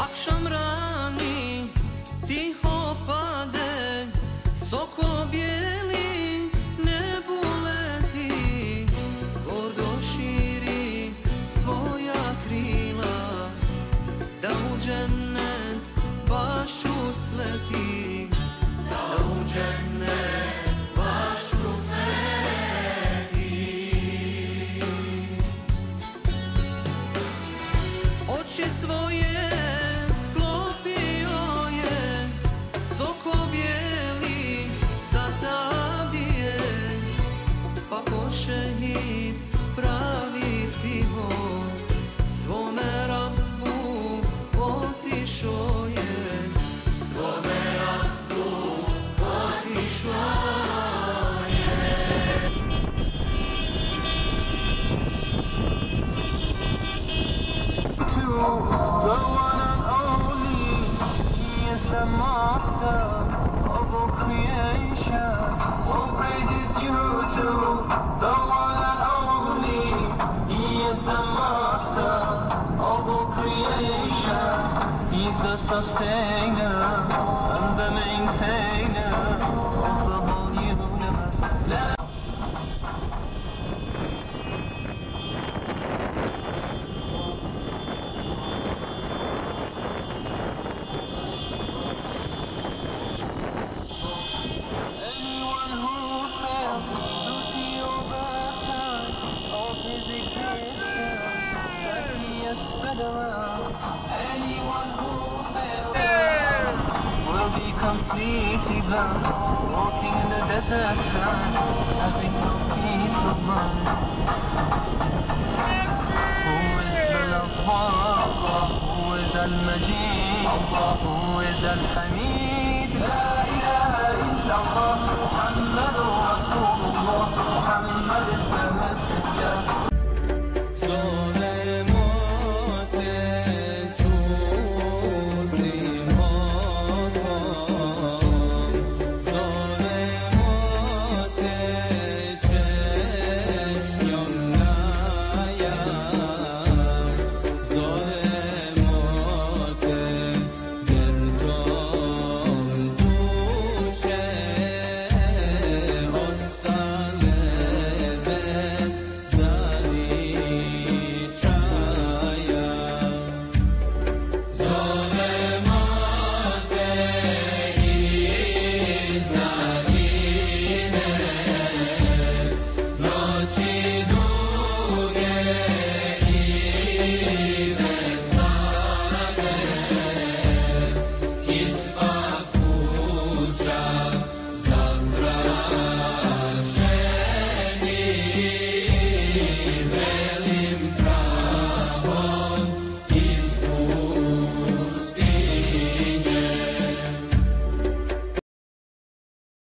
Akşam rani tiho pade, soko bijeli nebu leti, gordo širi svoja krila, da u džennet baš usleti, da u džennet baš usleti. Oči svoje sklopio je, soko bijeli zatabije, pa ko šehid pravi tiho, svome Rabbu otišo je, svome Rabbu otišo je. The one and only, He is the master of all creation. All praise is due to the one and only, He is the master of all creation. He's the sustainer and the maintainer of the whole universe. Anyone who fails to see over sight of his existence that he has spread around, anyone who fails will be completely blind, walking in the desert sand, having no peace of mind. Who is the loved one? Who is Al-Majid? Who is Al-Hamid? La ilaha illallah.